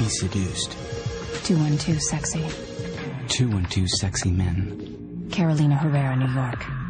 be seduced. 212 Sexy. 212 Sexy Men. Carolina Herrera, New York.